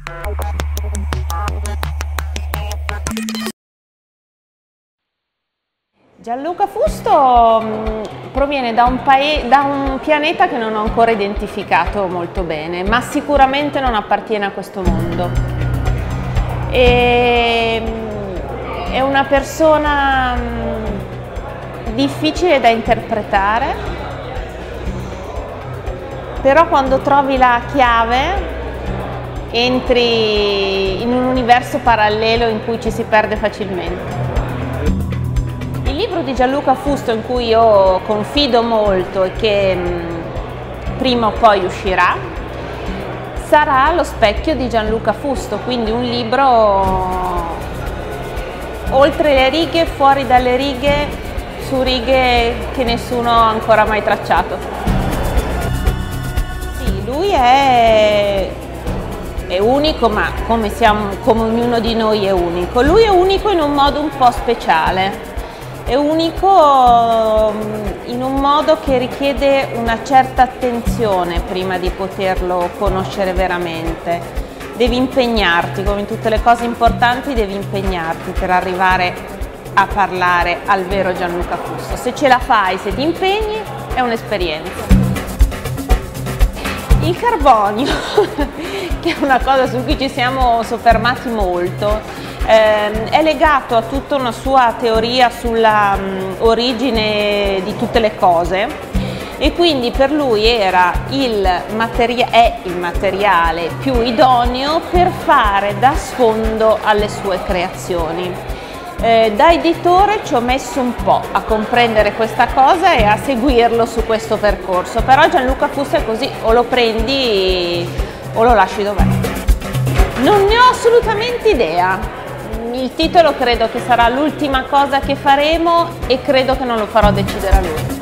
Gianluca Fusto proviene da un pianeta che non ho ancora identificato molto bene, ma sicuramente non appartiene a questo mondo. È una persona difficile da interpretare, però quando trovi la chiave entri in un universo parallelo in cui ci si perde facilmente. Il libro di Gianluca Fusto, in cui io confido molto e che prima o poi uscirà, sarà Lo specchio di Gianluca Fusto, quindi un libro oltre le righe, fuori dalle righe, su righe che nessuno ha ancora mai tracciato. Sì, lui è unico, ma come ognuno di noi è unico. Lui è unico in un modo un po' speciale. È unico in un modo che richiede una certa attenzione prima di poterlo conoscere veramente. Devi impegnarti, come in tutte le cose importanti, devi impegnarti per arrivare a parlare al vero Gianluca Fusto. Se ce la fai, se ti impegni, è un'esperienza. Il carbonio, che è una cosa su cui ci siamo soffermati molto, è legato a tutta una sua teoria sulla origine di tutte le cose, e quindi per lui è il materiale più idoneo per fare da sfondo alle sue creazioni. Da editore ci ho messo un po' a comprendere questa cosa e a seguirlo su questo percorso, però Gianluca Fusto è così: o lo prendi o lo lasci dov'è. Non ne ho assolutamente idea. Il titolo credo che sarà l'ultima cosa che faremo e credo che non lo farò decidere a lui.